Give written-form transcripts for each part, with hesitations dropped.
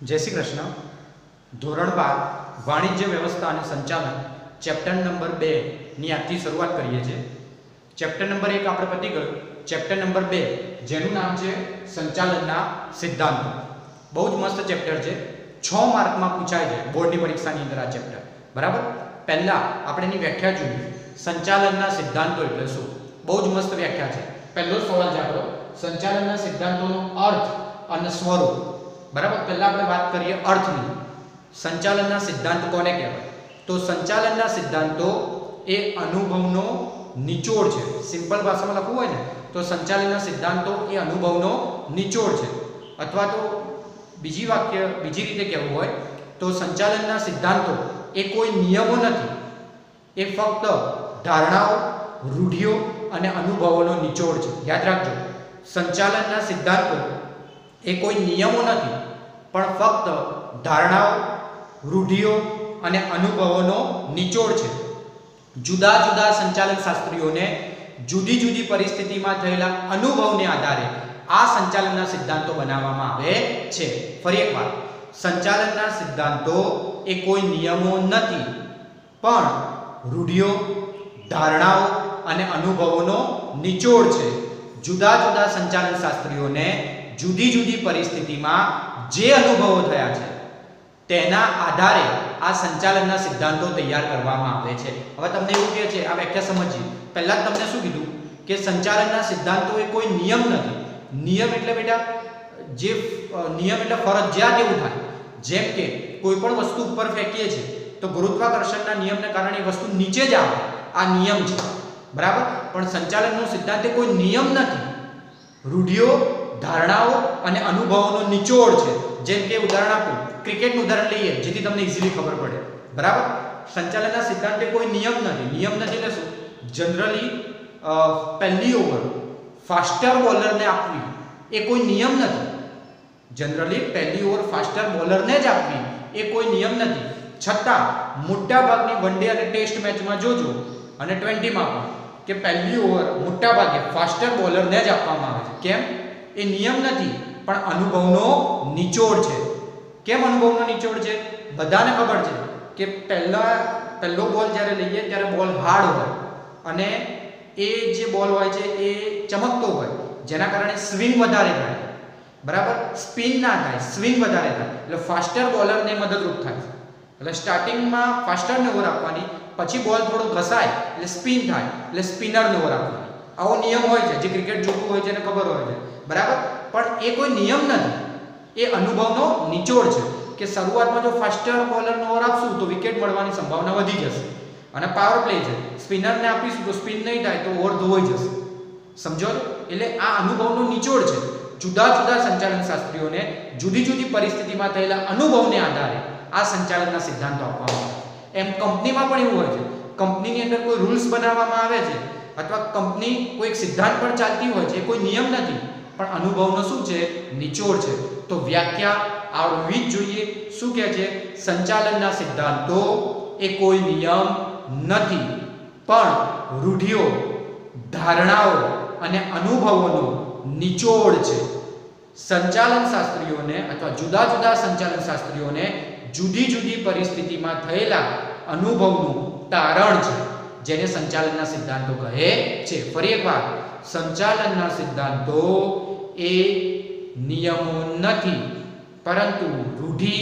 जय श्री कृष्ण। धोरण 12 वाणिज्य व्यवस्था और संचालन चैप्टर नंबर 2 ની આજથી શરૂઆત કરીએ છીએ। ચેપ્ટર નંબર 1 આપણે પતી ગયું। ચેપ્ટર નંબર 2 જેનું નામ છે સંચાલનના સિદ્ધાંતો। બહુ જ મસ્ત ચેપ્ટર છે, 6 માર્કમાં પૂછાય છે બોર્ડની પરીક્ષાની અંદર આ ચેપ્ટર, બરાબર। પહેલા આપણે એની વ્યાખ્યા જોઈએ। સંચાલનના સિદ્ધાંતો એટલે શું? બહુ જ મસ્ત વ્યાખ્યા છે। પહેલો સવાલ છે આપણો, સંચાલનના સિદ્ધાંતોનો અર્થ અને સ્વરૂપ, બરાબર। પહેલા આપણે વાત કરીએ અર્થની। સંચાલનના સિદ્ધાંત કોને કહેવાય? તો સંચાલનના સિદ્ધાંતો એ અનુભવનો નિચોડ છે। સિમ્પલ ભાષામાં લખવું હોય ને તો સંચાલનના સિદ્ધાંતો એ અનુભવનો નિચોડ છે, અથવા તો બીજી રીતે કહેવું હોય તો સંચાલનના સિદ્ધાંતો એ કોઈ નિયમો નથી, એ ફક્ત ધારણાઓ, રૂઢિઓ અને અનુભવોનો નિચોડ છે। યાદ રાખજો, સંચાલનના સિદ્ધાંતો એ કોઈ નિયમો નથી, પણ ફક્ત ધારણાઓ, રૂઢિઓ અને અનુભવોનો નિચોડ છે। જુદા જુદા સંચાલન શાસ્ત્રીઓને જુદી જુદી પરિસ્થિતિમાં થયેલા અનુભવને આધારે આ સંચાલનના સિદ્ધાંતો બનાવવામાં આવે છે। ફરી એકવાર, સંચાલનના સિદ્ધાંતો એ કોઈ નિયમો નથી, પણ રૂઢિઓ, ધારણાઓ અને અનુભવોનો નિચોડ છે। જુદા જુદા સંચાલન શાસ્ત્રીઓને જુદી જુદી પરિસ્થિતિમાં જે અનુભવો થયા છે તેના આધારે આ સંચાલનના સિદ્ધાંતો તૈયાર કરવામાં આવે છે। હવે તમને એવું કહે છે, આ વ્યાખ્યા સમજીએ। પહેલા જ તમને શું કીધું કે સંચાલનના સિદ્ધાંતો એ કોઈ નિયમ નથી। નિયમ એટલે બેટા જે નિયમ એટલે ફરજિયાત એવું થાય, જેમ કે કોઈ પણ વસ્તુ ઉપર ફેંકીએ છીએ તો ગુરુત્વાકર્ષણના નિયમને કારણે એ વસ્તુ નીચે જ આવે, આ નિયમ છે, બરાબર। પણ સંચાલનનો સિદ્ધાંત એ કોઈ નિયમ નથી, રૂઢિઓ, ધારણાઓ અને અનુભવોનો નિચોડ છે। જેમ કે ઉદાહરણ આપું, ક્રિકેટનું ઉદાહરણ લઈએ જેથી તમને ઈઝીલી ખબર પડે, બરાબર। સંચાલનના સિદ્ધાંતે કોઈ નિયમ નથી। નિયમ નથી એટલે શું? જનરલી પહેલી ઓવર ફાસ્ટર બોલરને આપવી એ કોઈ નિયમ નથી। જનરલી પહેલી ઓવર ફાસ્ટર બોલરને જ આપવી એ કોઈ નિયમ નથી। છતાં મોટાભાગની વનડે અને ટેસ્ટ મેચમાં જોજો અને 20માં પણ કે પહેલી ઓવર મોટાભાગે ફાસ્ટર બોલરને જ આપવામાં આવે છે। કેમ? એ નિયમ નથી, પણ અનુભવનો નિચોડ છે। કેમ અનુભવનો નિચોડ છે? બધાને ખબર છે કે પહેલો બોલ જ્યારે લઈએ ત્યારે બોલ હાર્ડ હોય અને એ જે બોલ હોય છે એ ચમકતો હોય, જેના કારણે સ્વિંગ વધારે થાય, બરાબર। સ્પિન ના થાય, સ્વિંગ વધારે થાય, એટલે ફાસ્ટર બોલરને મદદરૂપ થાય। એટલે સ્ટાર્ટિંગમાં ફાસ્ટરને ઓવર આપવાની, પછી બોલ થોડો ઘસાય એટલે સ્પિન થાય, એટલે સ્પિનરને ઓવર આપવાની। આવો નિયમ હોય છે, જે ક્રિકેટ જોતું હોય છે એને ખબર હોય છે, બરાબર। પણ એ કોઈ નિયમ નથી, એ અનુભવનો નિચોડ છે કે શરૂઆતમાં જો ફાસ્ટર બોલરને ઓવર આપશું તો વિકેટ મળવાની સંભાવના વધી જશે, અને પાવર પ્લે છે, સ્પિનરને આપીશું તો સ્પિન નહીં થાય તો ઓવર ધોવાઈ જશે, સમજો? એટલે આ અનુભવનો નિચોડ છે। જુદા જુદા સંચાલન શાસ્ત્રીઓને જુદી જુદી પરિસ્થિતિમાં થયેલા અનુભવને આધારે આ સંચાલનના સિદ્ધાંતો આપવામાં આવે છે। એમ કંપનીમાં પણ એવું હોય છે, કંપનીની અંદર કોઈ રૂલ્સ બનાવવામાં આવે છે અથવા કંપની કોઈ એક સિદ્ધાંત પર ચાલતી હોય છે, એ કોઈ નિયમ નથી, પણ અનુભવનો શું છે? નિચોડ છે। તો વ્યાખ્યા આવડવી જ જોઈએ। શું કહે છે? સંચાલનના સિદ્ધાંતો એ કોઈ નિયમ નથી, પણ રૂઢિઓ, ધારણાઓ અને અનુભવોનો નિચોડ છે। સંચાલન શાસ્ત્રીઓને અથવા જુદા જુદા સંચાલન શાસ્ત્રીઓને જુદી જુદી પરિસ્થિતિમાં થયેલા અનુભવનું તારણ છે, જેને સંચાલનના સિદ્ધાંતો કહે છે। ફરી એકવાર, સંચાલનના સિદ્ધાંતો એ નિયમો નથી, પરંતુ રૂઢિ,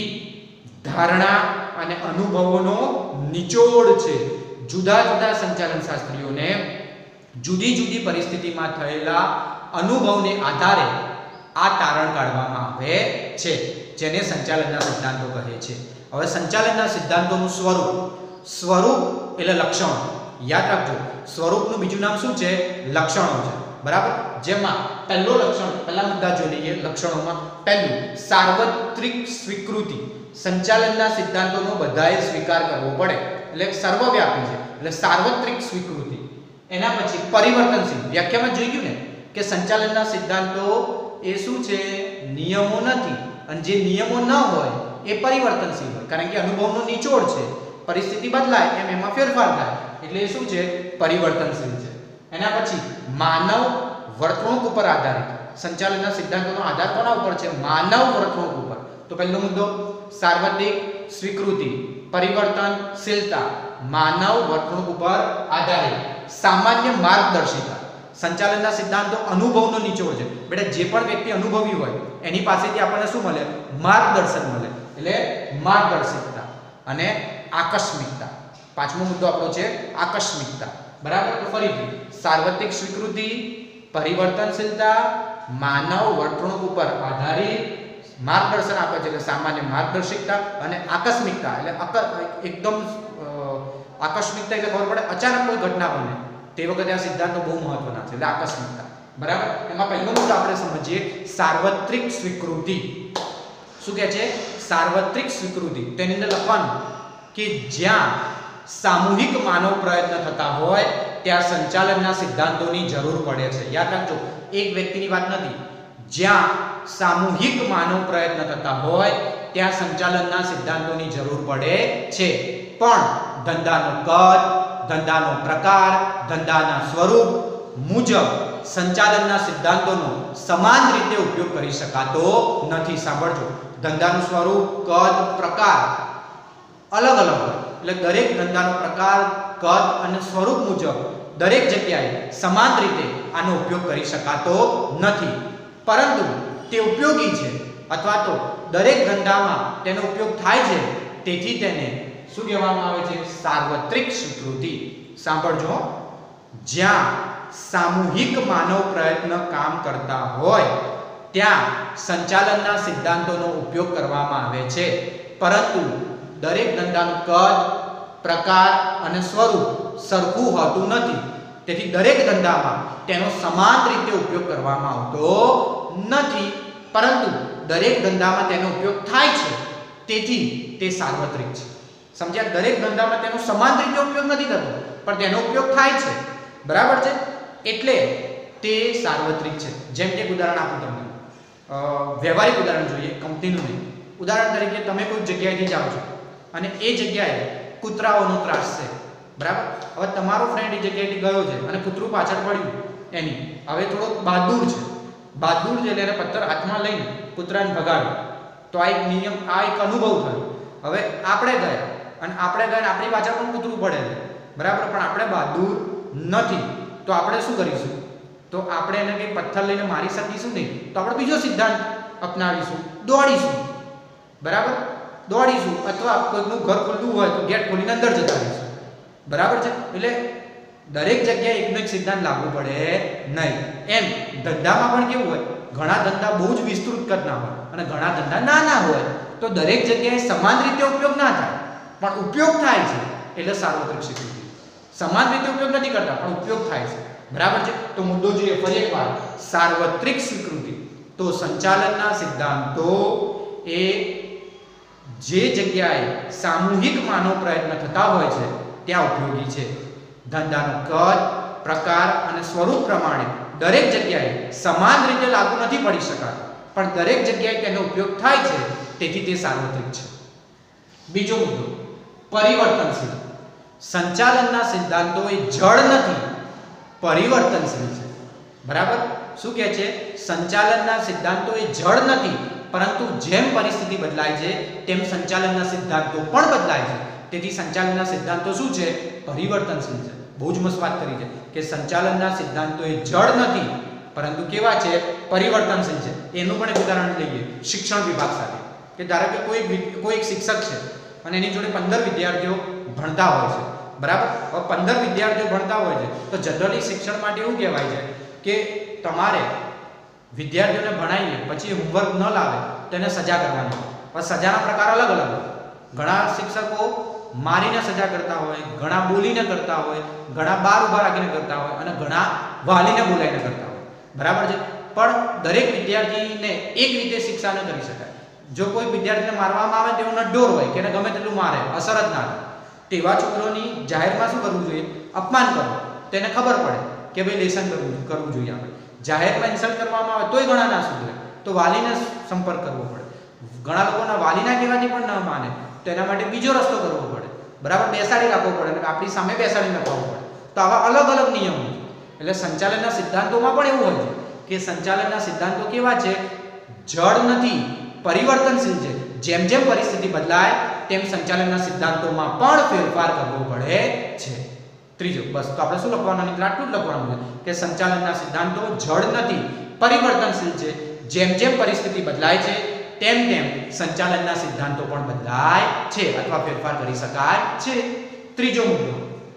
ધારણા અને અનુભવોનો નિચોડ છે। જુદા જુદા સંચાલન શાસ્ત્રીઓને જુદી જુદી પરિસ્થિતિમાં થયેલા અનુભવને આધારે આ તારણ કાઢવામાં આવે છે, જેને સંચાલનના સિદ્ધાંતો કહે છે। હવે સંચાલનના સિદ્ધાંતોનું સ્વરૂપ એટલે લક્ષણો। યાદ રાખજો, સ્વરૂપનું બીજું નામ શું છે? લક્ષણો છે, બરાબર। જેમાં પહેલો લક્ષણ, પહેલા મુદ્દા જોઈ લઈએ લક્ષણોમાં। પહેલું, સાર્વત્રિક સ્વીકૃતિ। સંચાલનના સિદ્ધાંતોનો બધાએ સ્વીકાર કરવો પડે, એટલે સર્વવ્યાપી છે, એટલે સાર્વત્રિક સ્વીકૃતિ। એના પછી પરિવર્તનશીલ। વ્યાખ્યામાં જોઈ ગયું ને કે સંચાલનના સિદ્ધાંતો એ શું છે? નિયમો નથી, અને જે નિયમો ન હોય એ પરિવર્તનશીલ હોય, કારણ કે અનુભવનો નિચોડ છે, પરિસ્થિતિ બદલાય એમ એમાં ફેરફાર થાય, એટલે એ શું છે? પરિવર્તનશીલ છે। એના પછી માનવ વર્તણૂક ઉપર આધારિત। સંચાલનના સિદ્ધાંતોનો આધાર કોના ઉપર છે? માનવ વર્તણૂક ઉપર. તો પહેલો મુદ્દો સાર્વત્રિક સ્વીકૃતિ, પરિવર્તનશીલતા, માનવ વર્તણૂક ઉપર આધારિત. સામાન્ય માર્ગદર્શિકા. સંચાલનના સિદ્ધાંતો અનુભવનો નિચોડ છે. બેટા જે પણ વ્યક્તિ અનુભવી હોય એની પાસેથી આપણને શું મળે? માર્ગદર્શન મળે. એટલે માર્ગદર્શિકતા અને આકસ્મિકતા. પાંચમો મુદ્દો આપણો છે આકસ્મિકતા. બરાબર. તો ફરીથી સાર્વત્રિક સ્વીકૃતિ, પરિવર્તનશીલતા, માનવ વર્તણૂક ઉપર આધારિત માર્ગદર્શન આપે છે એટલે સામાન્ય માર્ગદર્શિકતા, અને આકસ્મિકતા એટલે એકદમ આકસ્મિકતા એટલે ખબર પડે અચાનક કોઈ ઘટના બને તે વખતે આ સિદ્ધાંતો બહુ મહત્વના છે એટલે આકસ્મિકતા. બરાબર. એમાં પહેલો મુદ્દો આપણે સમજીએ સાર્વત્રિક સ્વીકૃતિ. શું કહે છે? સાર્વત્રિક સ્વીકૃતિ. તેની અંદર લખવાનું કે જ્યાં સામૂહિક માનવ પ્રયત્ન થતા હોય ત્યાં સંચાલનના સિદ્ધાંતોની જરૂર પડે છે. યાદ રાખજો, એક વ્યક્તિની વાત નથી. જ્યાં સામૂહિક માનવ પ્રયત્ન થતા હોય ત્યાં સંચાલનના સિદ્ધાંતોની જરૂર પડે છે. પણ ધંધાનો કદ, ધંધાનો પ્રકાર, ધંધાના સ્વરૂપ મુજબ સંચાલનના સિદ્ધાંતોનો સમાન રીતે ઉપયોગ કરી શકાતો નથી. સાંભળજો, ધંધાનું સ્વરૂપ, કદ, પ્રકાર અલગ અલગ હોય એટલે દરેક ધંધાનો પ્રકાર, કદ અને સ્વરૂપ મુજબ દરેક જગ્યાએ સમાન રીતે આનો ઉપયોગ કરી શકાતો નથી. પરંતુ તે ઉપયોગી છે અથવા તો દરેક ધંધામાં તેનો ઉપયોગ થાય છે, તેથી તેને શું કહેવામાં આવે છે? સાર્વત્રિક સ્વીકૃતિ. સાંભળજો, જ્યાં સામૂહિક માનવ પ્રયત્ન કામ કરતા હોય ત્યાં સંચાલનના સિદ્ધાંતોનો ઉપયોગ કરવામાં આવે છે, પરંતુ દરેક ધંધાનું કદ, પ્રકાર અને સ્વરૂપ સરખું હોતું નથી. તેથી દરેક ધંધામાં તેનો સમાન રીતે ઉપયોગ કરવામાં આવતો નથી, પરંતુ દરેક ધંધામાં તેનો ઉપયોગ થાય છે, તેથી તે સાર્વત્રિક છે. સમજ્યા? દરેક ધંધામાં તેનો સમાન રીતે ઉપયોગ નથી થતો પણ તેનો ઉપયોગ થાય છે. બરાબર છે? એટલે તે સાર્વત્રિક છે. જેમ કે ઉદાહરણ આપું તમને, વ્યવહારિક ઉદાહરણ જોઈએ, કંપનીનું નહીં. ઉદાહરણ તરીકે તમે કોઈ જગ્યાએથી જાઓ છો અને એ જગ્યાએ કૂતરાઓનો ત્રાસ છે. બરાબર. હવે તમારો ફ્રેન્ડ એ જગ્યાએથી ગયો છે અને કૂતરું પાછળ પડ્યું એની. હવે થોડો બહાદુર છે. બહાદુર છે એટલે એને પથ્થર હાથમાં લઈને કૂતરાને ભગાડ્યો. તો આ એક નિયમ, આ એક અનુભવ થયો. હવે આપણે ગયા અને આપણી પાછળ પણ કૂતરું પડે છે. બરાબર. પણ આપણે બહાદુર નથી તો આપણે શું કરીશું? તો આપણે એને કંઈ પથ્થર લઈને મારી શકીશું નહીં. તો આપણે બીજો સિદ્ધાંત અપનાવીશું, દોડીશું. બરાબર. દોડીશું, અથવા કોઈકનું ઘર ખુલ્લું હોય તો ગેટ ખોલીને અંદર જતા રહીશું. બરાબર છે? એટલે દરેક જગ્યાએ એકનો એક સિદ્ધાંત લાગુ પડે નહીં. એમ ધંધામાં પણ કેવું હોય? ઘણા ધંધા બહુ જ વિસ્તૃત કદના હોય અને ઘણા ધંધા નાના હોય. તો દરેક જગ્યાએ સમાન રીતે ઉપયોગ ના થાય પણ ઉપયોગ થાય છે એટલે સાર્વત્રિક સ્વીકૃતિ. સમાન રીતે ઉપયોગ નથી કરતા પણ ઉપયોગ થાય છે. બરાબર છે? તો મુદ્દો જોઈએ ફરી એકવાર, સાર્વત્રિક સ્વીકૃતિ. તો સંચાલનના સિદ્ધાંતો એ જે જગ્યાએ સામૂહિક માનવ પ્રયત્ન થતા હોય છે ત્યાં ઉપયોગી છે. ધંધાનો કદ, પ્રકાર અને સ્વરૂપ પ્રમાણે દરેક જગ્યાએ સમાન રીતે લાગુ નથી પડી શકાતો પણ દરેક જગ્યાએ તેનો ઉપયોગ થાય છે, તેથી તે સાર્વત્રિક છે. બીજો મુદ્દો, પરિવર્તનશીલ. સંચાલનના સિદ્ધાંતો એ જડ નથી, પરિવર્તનશીલ છે. બરાબર. શું કહે છે? સંચાલનના સિદ્ધાંતો એ જડ નથી, પરંતુ જેમ પરિસ્થિતિ બદલાય છે તેમ સંચાલનના સિદ્ધાંતો પણ બદલાય છે. તેથી સંચાલનના સિદ્ધાંતો શું છે? પરિવર્તનશીલ છે. બહુ જ મસ્ત વાત કરી છે કે સંચાલનના સિદ્ધાંતો એ જડ નથી પરંતુ કેવા છે? પરિવર્તનશીલ છે. એનું પણ એક ઉદાહરણ લઈએ શિક્ષણ વિભાગ સાથે. કે ધારો કે કોઈ એક શિક્ષક છે અને એની જોડે 15 વિદ્યાર્થીઓ ભણતા હોય છે. બરાબર. હવે 15 વિદ્યાર્થીઓ ભણતા હોય છે તો જનરલી શિક્ષણ માટે એવું કહેવાય છે કે તમારે વિદ્યાર્થીઓને ભણાવીને પછી હોમવર્ક ન લાવે તો એને સજા કરવાની હોય. પણ સજાના પ્રકાર અલગ અલગ હોય. ઘણા શિક્ષકો મારીને સજા કરતા હોય, ઘણા બોલીને કરતા હોય, ઘણા બાર ઉભા રાખીને કરતા હોય અને ઘણા વાલીને બોલાવીને કરતા હોય. બરાબર છે? પણ દરેક વિદ્યાર્થીને એક રીતે શિક્ષા ન કરી શકાય. જો કોઈ વિદ્યાર્થીને મારવામાં આવે તેવો નડ્ડોર હોય કે એને ગમે તેટલું મારે, અસર જ ના થાય. તેવા છોકરોની જાહેરમાં શું કરવું જોઈએ? અપમાન કરવું. તેને ખબર પડે કે ભાઈ લેસન કરવું જોઈએ. આપણે જાહેરમાં ઇન્સલ્ટ કરવામાં આવે તોય ઘણા ના સુધરે તો વાલીને સંપર્ક કરવો પડે. ઘણા લોકોના વાલીના કહેવાથી પણ ન માને તો એના માટે બીજો રસ્તો કરવો પડે. બરાબર. બેસાડી રાખવો પડે અને આપણી સામે બેસાડીને લખવું પડે. તો આવા અલગ અલગ નિયમો છે. એટલે સંચાલનના સિદ્ધાંતોમાં પણ એવું હોય છે કે સંચાલનના સિદ્ધાંતો કેવા છે? જડ નથી, પરિવર્તનશીલ છે. જેમ જેમ પરિસ્થિતિ બદલાય તેમ સંચાલનના સિદ્ધાંતોમાં પણ ફેરફાર કરવો પડે છે. ત્રીજો, બસ તો આપણે શું લખવાનું? નહીં આટલું જ લખવાનું છે કે સંચાલનના સિદ્ધાંતો જડ નથી, પરિવર્તનશીલ છે. જેમ જેમ પરિસ્થિતિ બદલાય છે તેમ તેમ સંચાલનના સિદ્ધાંતો પણ બદલાય છે અથવા ફેરફાર કરી શકાય છે. ત્રીજો મુદ્દો,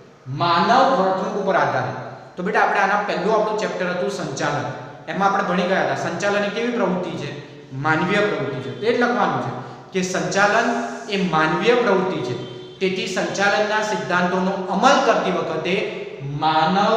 માનવ વર્તણૂક ઉપર આધારિત. તો બેટા આપણે આના પહેલું આપણું ચેપ્ટર હતું સંચાલન. એમાં આપણે ભણી ગયા હતા સંચાલન એ કેવી પ્રવૃત્તિ છે? માનવીય પ્રવૃત્તિ છે. તે જ લખવાનું છે કે સંચાલન એ માનવીય પ્રવૃત્તિ છે. તેથી સંચાલનના સિદ્ધાંતોનો અમલ કરતી વખતે માનવ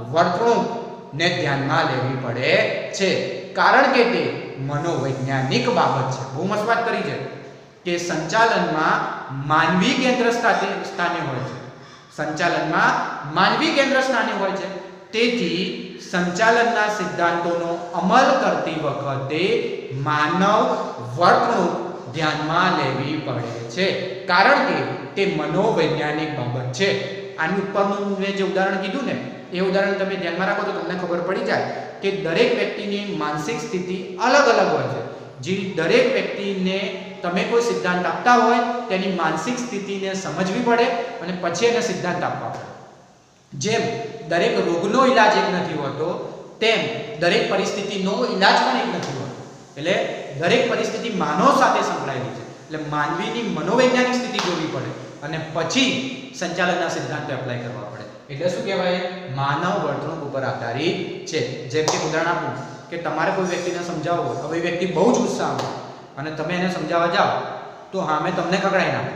વર્તણૂકને ધ્યાનમાં લેવી પડે છે, કારણ કે તે મનોવૈજ્ઞાનિક બાબત છે. બહુ મસ્ત વાત કરી છે કે સંચાલનમાં માનવી કેન્દ્ર સ્થાને હોય છે. સંચાલનમાં માનવી કેન્દ્ર સ્થાને હોય છે. તેથી સંચાલનના સિદ્ધાંતોનો અમલ કરતી વખતે માનવ વર્તણૂક ધ્યાનમાં લેવી પડે છે, કારણ કે તે મનોવૈજ્ઞાનિક બાબત છે. આની ઉપરનું મેં જે ઉદાહરણ કીધું ને એ ઉદાહરણ તમે ધ્યાનમાં રાખો તો તમને ખબર પડી જાય કે દરેક વ્યક્તિની માનસિક સ્થિતિ અલગ અલગ હોય છે. જે દરેક વ્યક્તિને તમે કોઈ સિદ્ધાંત આપતા હોય તેની માનસિક સ્થિતિને સમજવી પડે અને પછી એને સિદ્ધાંત આપવા પડે. જેમ દરેક રોગનો ઈલાજ એક નથી હોતો તેમ દરેક પરિસ્થિતિનો ઈલાજ પણ એક નથી હોતો. એટલે દરેક પરિસ્થિતિ માનવ સાથે સંકળાયેલી છે. એટલે માનવીની મનોવૈજ્ઞાનિક સ્થિતિ જોવી પડે અને પછી સંચાલનના સિદ્ધાંતો એપ્લાય કરવા પડે. એટલે શું કહેવાય? માનવ વર્તણૂક ઉપર આધારિત છે. જેમ કે ઉદાહરણ આપું કે તમારે કોઈ વ્યક્તિને સમજાવવો, હવે એ વ્યક્તિ બહુ જ ગુસ્સામાં અને તમે એને સમજાવવા જાઓ તો હા મેં તમને ખકડાઈ નાખો.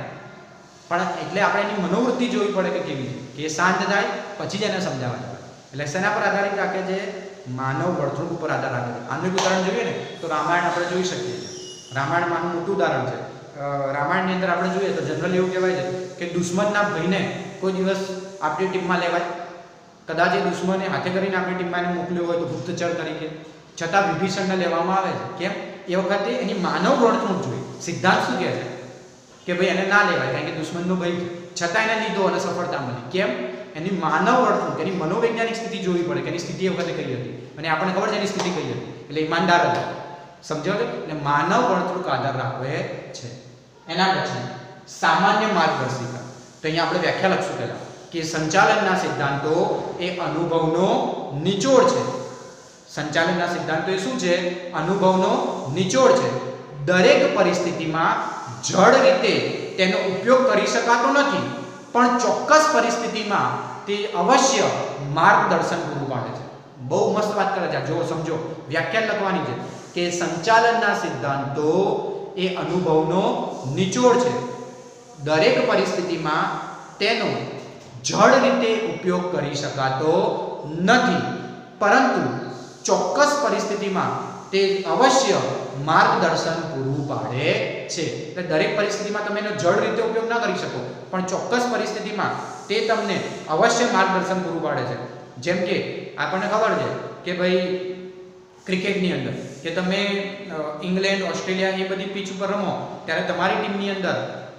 પણ એટલે આપણે એની મનોવૃત્તિ જોવી પડે કે કેવી છે, કે એ શાંત થાય પછી જ એને સમજાવવા જાય. એટલે શેના પર આધારિત રાખે છે? માનવ વર્તણૂક ઉપર આધાર રાખે છે. આનું એક ઉદાહરણ જોઈએ ને તો રામાયણ આપણે જોઈ શકીએ છીએ. રામાયણમાં મોટું ઉદાહરણ છે. રામાયણની અંદર આપણે જોઈએ તો જનરલી એવું કહેવાય છે કે દુશ્મનના ભયને કોઈ દિવસ આપણી ટીમમાં લેવાય. કદાચ એ દુશ્મને હાથે કરીને આપણી ટીમમાં એને મોકલ્યો હોય તો ગુપ્તચર તરીકે, છતાં વિભીષણને લેવામાં આવે છે. કેમ? એ વખતે એની માનવ વર્તણૂક જોઈ. સિદ્ધાંત શું કહે છે કે ભાઈ એને ના લેવાય કારણ કે દુશ્મનનો ભય છે, છતાં એને લીધો અને સફળતા મળી. કેમ? એની માનવ વર્તણૂક, એની મનોવૈજ્ઞાનિક સ્થિતિ જોવી પડે કે એની સ્થિતિ એ વખતે કઈ હતી અને આપણને ખબર છે એની સ્થિતિ કઈ હતી. એટલે ઈમાનદાર હતો. સમજો છો? એટલે માનવ વર્તણૂક આધાર રાખવે છે. એના પછી સામાન્ય માર્ગદર્શિકા. તો અહીંયા આપણે વ્યાખ્યા લખશું પહેલા કે સંચાલનના સિદ્ધાંતો એ અનુભવનો નિચોડ છે. સંચાલનના સિદ્ધાંતો એ શું છે? અનુભવનો નિચોડ છે. દરેક પરિસ્થિતિમાં જડ રીતે તેનો ઉપયોગ કરી શકાતો નથી, પણ ચોક્કસ પરિસ્થિતિમાં તે અવશ્ય માર્ગદર્શન પૂરું પાડે છે. બહુ મસ્ત વાત કરે છે. જો સમજો, વ્યાખ્યા લખવાની છે કે સંચાલનના સિદ્ધાંતો એ અનુભવનો નિચોડ છે. દરેક પરિસ્થિતિમાં તેનો જડ રીતે ઉપયોગ કરી શકાતો નથી, પરંતુ ચોક્કસ પરિસ્થિતિમાં તે અવશ્ય માર્ગદર્શન પૂરું પાડે છે. એટલે દરેક પરિસ્થિતિમાં તમે એનો જડ રીતે ઉપયોગ ન કરી શકો, પણ ચોક્કસ પરિસ્થિતિમાં તે તમને અવશ્ય માર્ગદર્શન પૂરું પાડે છે. જેમ કે આપણને ખબર છે કે ભાઈ ક્રિકેટની અંદર કે તમે ઇંગ્લેન્ડ, ઓસ્ટ્રેલિયા એ બધી પીચ ઉપર રમો ત્યારે તમારી ટીમની અંદર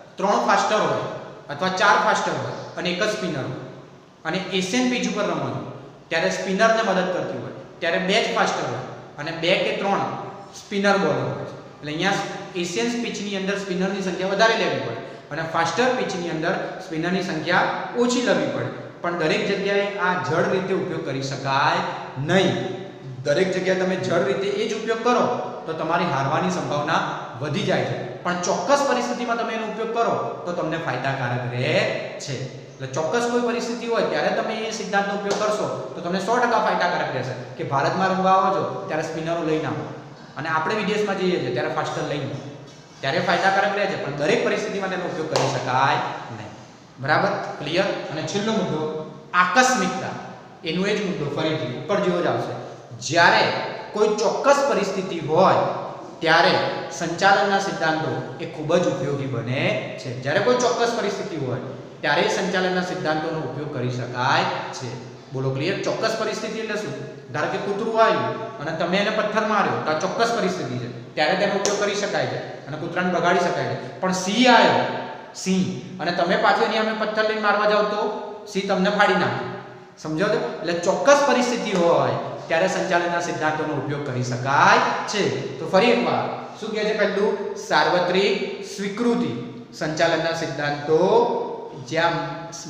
3 ફાસ્ટર હોય અથવા 4 ફાસ્ટર હોય અને એક જ સ્પિનર હોય. અને એશિયન પીચ ઉપર રમો છો ત્યારે સ્પિનરને મદદ કરતી હોય ત્યારે 2 જ ફાસ્ટર હોય અને 2 કે 3 સ્પિનર બોલર હોય છે. એટલે અહીંયા એશિયન પીચની અંદર સ્પિનરની સંખ્યા વધારે લેવી પડે અને ફાસ્ટર પીચની અંદર સ્પિનરની સંખ્યા ઓછી લેવી પડે. પણ દરેક જગ્યાએ આ જડ રીતે ઉપયોગ કરી શકાય નહીં. દરેક જગ્યાએ તમે જડ રીતે એ જ ઉપયોગ કરો તો તમારી હારવાની સંભાવના વધી જાય છે, પણ ચોક્કસ પરિસ્થિતિમાં તમે એનો ઉપયોગ કરો તો તમને ફાયદાકારક રહે છે. એટલે ચોક્કસ કોઈ પરિસ્થિતિ હોય ત્યારે તમે એ સિદ્ધાંતનો ઉપયોગ કરશો તો તમને 100% ફાયદાકારક રહેશે. કે ભારતમાં રમવા આવો છો ત્યારે સ્પિનરો લઈને આવો અને આપણે વિદેશમાં જઈએ છીએ ત્યારે ફાસ્ટર લઈને, ત્યારે ફાયદાકારક રહે છે, પણ દરેક પરિસ્થિતિમાં તેનો ઉપયોગ કરી શકાય નહીં. બરાબર? ક્લિયર? અને છેલ્લો મુદ્દો આકસ્મિકતા. એનો એ જ મુદ્દો ફરીથી ઉપર જેવો જ આવશે. જ્યારે કોઈ ચોક્કસ પરિસ્થિતિ હોય ત્યારે સંચાલનના સિદ્ધાંતો એ ખૂબ જ ઉપયોગી બને છે. જ્યારે કોઈ ચોક્કસ પરિસ્થિતિ હોય ત્યારે સંચાલનના સિદ્ધાંતોનો ઉપયોગ કરી શકાય છે. બોલો ક્લિયર? ચોક્કસ પરિસ્થિતિ એટલે શું? ધારો કે કૂતરું આવ્યું અને તમે એને પથ્થર માર્યો તો આ ચોક્કસ પરિસ્થિતિ છે, ત્યારે તેનો ઉપયોગ કરી શકાય છે અને કૂતરાને ભગાડી શકાય છે. પણ સિંહ આવ્યો, સિંહ, અને તમે પાછો એની સામે પથ્થર લઈને મારવા જાવ તો સિંહ તમને ફાડી નાખે. સમજો છો? એટલે ચોક્કસ પરિસ્થિતિ હોય ત્યારે સંચાલનના સિદ્ધાંતોનો ઉપયોગ કરી શકાય છે. તો ફરી એકવાર શું કહે છે? પહેલું સાર્વત્રિક સ્વીકૃતિ. સંચાલનના સિદ્ધાંતો જ્યાં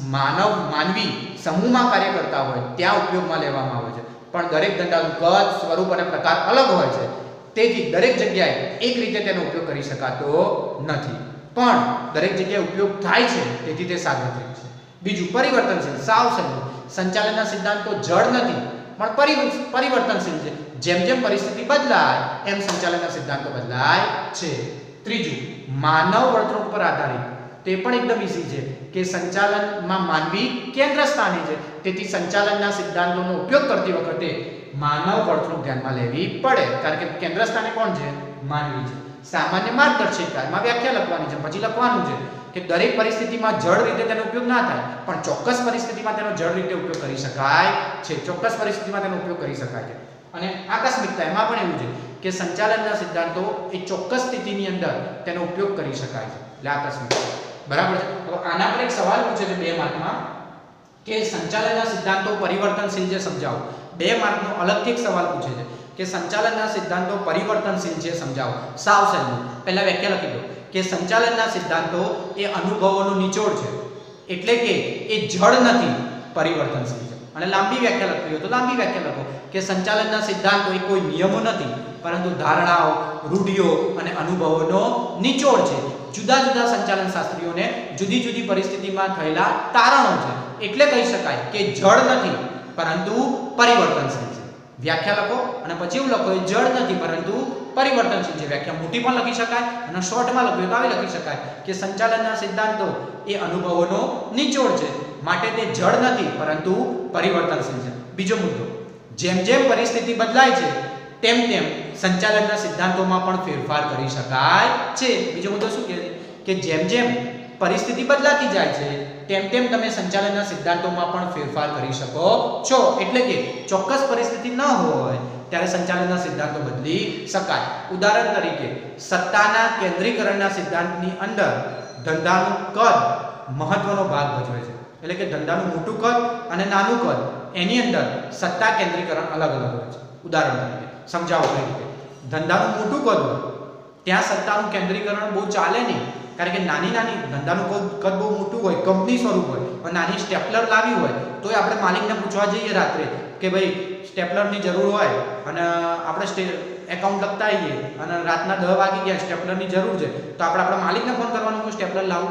માનવી સમૂહમાં કાર્ય કરતા હોય ત્યાં ઉપયોગમાં લેવામાં આવે છે, પણ દરેક ધંધાનું કદ, સ્વરૂપ અને પ્રકાર અલગ હોય છે. તેથી દરેક જગ્યાએ એક રીતે તેનો ઉપયોગ કરી શકાતો નથી, પણ દરેક જગ્યાએ ઉપયોગ થાય છે, તેથી તે સાર્વત્રિક છે. બીજું પરિવર્તનશીલ. સાવ સહેલું. સંચાલનના સિદ્ધાંતો જડ નથી પણ પરિવર્તનશીલ છે. જેમ જેમ પરિસ્થિતિ બદલાય એમ સંચાલનના સિદ્ધાંતો બદલાય છે. ત્રીજું માનવ વર્તણૂક પર આધારિત. તે પણ એકદમ ઈઝી છે કે સંચાલનમાં માનવી કેન્દ્ર સ્થાને છે, તેથી સંચાલનના સિદ્ધાંતોનો ઉપયોગ કરતી વખતે માનવ વર્તણૂક ધ્યાનમાં લેવી પડે, કારણ કે કેન્દ્ર સ્થાને કોણ છે? માનવી છે. સામાન્ય માર્ગદર્શિકામાં વ્યાખ્યા લખવાની છે, પછી લખવાનું છે કે દરેક પરિસ્થિતિમાં જડ રીતે તેનો ઉપયોગ ના થાય, પણ ચોક્કસ પરિસ્થિતિમાં તેનો જડ રીતે ઉપયોગ કરી શકાય છે. ચોક્કસ પરિસ્થિતિમાં તેનો ઉપયોગ કરી શકાય છે. અને આકસ્મિકતા, એમાં પણ એવું છે કે સંચાલનના સિદ્ધાંતો એ ચોક્કસ સ્થિતિની અંદર તેનો ઉપયોગ કરી શકાય છે, એટલે આકસ્મિકતા. બરાબર છે. તો આના પર એક સવાલ પૂછે છે 2 માર્કમાં કે સંચાલનના સિદ્ધાંતો પરિવર્તનશીલ છે, સમજાવો. 2 માર્કનો અલગથી એક સવાલ પૂછે છે કે સંચાલનના સિદ્ધાંતો પરિવર્તનશીલ છે, સમજાવો. સાવ સહેલું. પહેલા વ્યાખ્યા લખી દો કે સંચાલનના સિદ્ધાંતો એ અનુભવોનો નિચોડ છે, એટલે કે એ જડ નથી, પરિવર્તનશીલ છે. અને લાંબી વ્યાખ્યા લખવી હોય તો લાંબી વ્યાખ્યા લખો કે સંચાલનના સિદ્ધાંતો એ કોઈ નિયમો નથી, પરંતુ ધારણાઓ, રૂઢિઓ અને અનુભવોનો નિચોડ છે. જુદા જુદા સંચાલન શાસ્ત્રીઓને જુદી જુદી પરિસ્થિતિમાં થયેલા તારણો છે, એટલે કહી શકાય કે જડ નથી પરંતુ પરિવર્તનશીલ છે. વ્યાખ્યા લખો અને પછી એવું લખો જડ નથી પરંતુ પરિવર્તનશીલ છે. વ્યાખ્યા મોટી પણ લખી શકાય અને શોર્ટમાં લખવી તો આવી લખી શકાય કે સંચાલનના સિદ્ધાંતો એ અનુભવોનો નિચોડ છે, માટે તે જડ નથી પરંતુ પરિવર્તનશીલ છે. બીજો મુદ્દો, જેમ જેમ પરિસ્થિતિ બદલાય છે તેમ તેમ સંચાલનના સિદ્ધાંતોમાં પણ ફેરફાર કરી શકાય છે. બીજો મુદ્દો શું કહે છે કે જેમ જેમ પરિસ્થિતિ બદલાતી જાય છે તેમ તેમ તમે સંચાલનના સિદ્ધાંતોમાં પણ ફેરફાર કરી શકો છો, એટલે કે ચોક્કસ પરિસ્થિતિ ન હોય ત્યારે સંચાલનના સિદ્ધાંતો બદલી શકાય. ઉદાહરણ તરીકે સત્તાના કેન્દ્રીકરણના સિદ્ધાંતની અંદર ધંધાનું કદ મહત્વનો ભાગ ભજવે છે, એટલે કે ધંધાનું મોટું કદ અને નાનું કદ એની અંદર સત્તા કેન્દ્રીકરણ અલગ અલગ હોય છે. ઉદાહરણ તરીકે સમજાવો કઈ રીતે. ધંધાનું મોટું કદ હોય ત્યાં સત્તાનું કેન્દ્રીકરણ બહુ ચાલે નહીં, કારણ કે નાની ધંધાનું કદ બહુ મોટું હોય, કંપની સ્વરૂપ હોય, અને નાની સ્ટેપલર લાવી હોય તો આપણે માલિકને પૂછવા જઈએ રાત્રે કે ભાઈ સ્ટેપલરની જરૂર હોય અને આપણે એકાઉન્ટ લખતા આવીએ અને રાતના 10 વાગી ગયા, સ્ટેપલરની જરૂર છે, તો આપણે આપણા માલિકને ફોન કરવાનો કે સ્ટેપલર લાવો?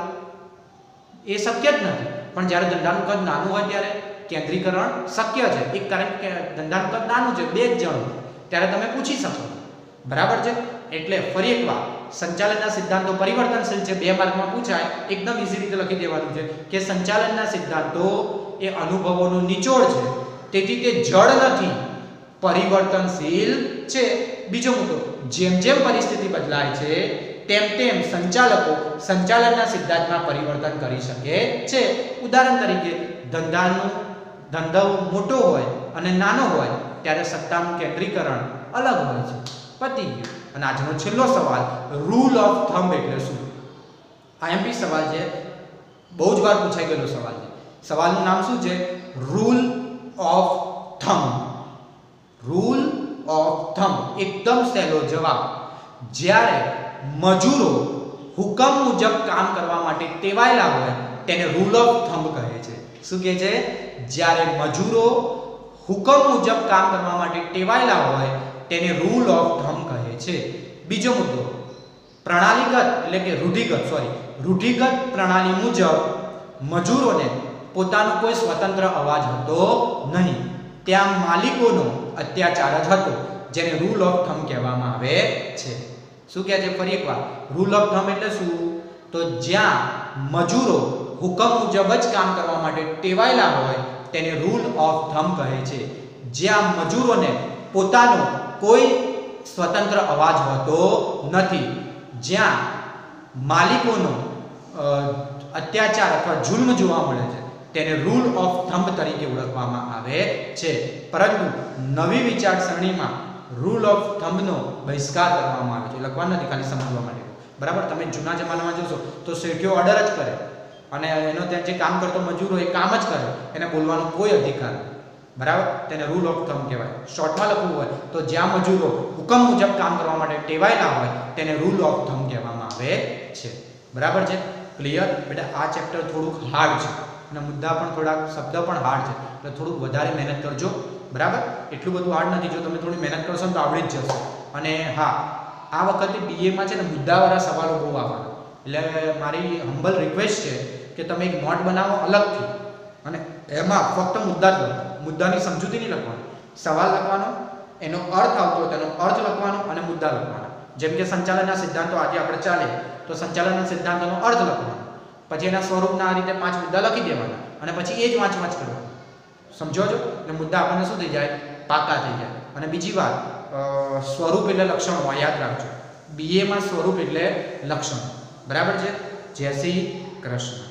એ શક્ય જ નથી. પણ જ્યારે ધંધાનું કદ નાનું હોય ત્યારે કેન્દ્રીકરણ શક્ય છે. એક કારણ કે ધંધાનું કદ નાનું છે, 2 જ જણ, ત્યારે તમે પૂછી શકો. બરાબર છે. એટલે ફરી એકવાર સંચાલનના સિદ્ધાંતો પરિવર્તનશીલ છે, 2 માર્કમાં પૂછાય, એકદમ ઈઝી રીતે લખી દેવાનું છે કે સંચાલનના સિદ્ધાંતો એ અનુભવોનો નિચોડ છે, તેથી તે જડ નથી, પરિવર્તનશીલ છે. બીજો મુદ્દો, જેમ જેમ પરિસ્થિતિ બદલાય છે તેમ તેમ સંચાલકો સંચાલનના સિદ્ધાંતમાં પરિવર્તન કરી શકે છે. ઉદાહરણ તરીકે ધંધો મોટો હોય અને નાનો હોય ત્યારે સત્તાનું કેન્દ્રીકરણ અલગ હોય છે. પતી ગયું. અને આજનો છેલ્લો સવાલ, રૂલ ઓફ થંબ એટલે શું? આઈએમપી સવાલ છે, બહુ જ વાર પૂછાઈ ગયેલો સવાલ છે. સવાલનું નામ શું છે? Rule of thumb. Rule of thumb. એકદમ સહેલો જવાબ. જ્યારે મજૂરો હુકમ મુજબ કામ કરવા માટે ટેવાયેલા હોય તેને રૂલ ઓફ થંબ કહે છે. શું કહે છે? જ્યારે મજૂરો હુકમ મુજબ કામ કરવા માટે ટેવાયેલા હોય તેને રૂલ ઓફ થંબ કહે છે. બીજો મુદ્દો, પ્રણાલીગત એટલે કે રૂઢિગત પ્રણાલી મુજબ મજૂરોને પોતાનો કોઈ સ્વતંત્ર અવાજ હતો નહીં, ત્યાં માલિકોનો અત્યાચાર જ હતો, જેને રૂલ ઓફ થંબ કહેવામાં આવે છે. શું કહે છે? ફરી એકવાર, રૂલ ઓફ થંબ એટલે શું? તો જ્યાં મજૂરો હુકમ મુજબ જ કામ કરવા માટે ટેવાયેલા હોય તેને રૂલ ઓફ થંબ કહે છે. જ્યાં મજૂરોને પોતાનો કોઈ સ્વતંત્ર અવાજ હોતો નથી, જ્યાં માલિકોનો અત્યાચાર અથવા જુલ્મ જોવા મળે છે તેને રૂલ ઓફ થંબ તરીકે ઓળખવામાં આવે છે. પરંતુ નવી વિચારસરણીમાં રૂલ ઓફ થંબનો બહિષ્કાર કરવામાં આવે છે. લખવા નથી, ખાલી સમજવા માટે. બરાબર. તમે જૂના જમાનામાં જોશો તો શેઠિયો ઓર્ડર જ કરે અને એનો ત્યાં જે કામ કરતો મજૂર હોય એ કામ જ કરે, એને બોલવાનો કોઈ અધિકાર નથી. બરાબર, તેને રૂલ ઓફ થંબ કહેવાય. શોર્ટમાં લખવું હોય તો જ્યાં મજૂરો હુકમ મુજબ કામ કરવા માટે ટેવાયેલા હોય તેને રૂલ ઓફ થંબ કહેવામાં આવે છે. બરાબર છે, ક્લિયર? બેટા આ ચેપ્ટર થોડુંક હાર્ડ છે અને મુદ્દા પણ થોડાક શબ્દ પણ હાર્ડ છે, એટલે થોડુંક વધારે મહેનત કરજો. બરાબર, એટલું બધું હાર્ડ નથી. જો તમે થોડી મહેનત કરશો તો આવડી જ જશે. અને હા, આ વખતે બીએમાં છે ને મુદ્દાવાળા સવાલો બહુ આવવાના, એટલે મારી હમ્બલ રિક્વેસ્ટ છે કે તમે એક નોટ બનાવો અલગથી અને એમાં ફક્ત મુદ્દા જ લખો. મુદ્દાની સમજૂતી નહીં લખવાની, સવાલ લખવાનો, એનો અર્થ આવતો હોય તેનો અર્થ લખવાનો અને મુદ્દા લખવાના. જેમ કે સંચાલનના સિદ્ધાંતો આજે આપણે ચાલે તો સંચાલનના સિદ્ધાંતોનો અર્થ લખવાનો, પછી એના સ્વરૂપના આ રીતે 5 મુદ્દા લખી દેવાના અને પછી એ જ વાંચ કરવાનું. સમજો છો? એટલે મુદ્દા આપણને શું થઈ જાય? પાકા થઈ જાય. અને બીજી વાત, સ્વરૂપ એટલે લક્ષણો, યાદ રાખજો. બીએમાં સ્વરૂપ એટલે લક્ષણો. બરાબર છે? જય શ્રી કૃષ્ણ.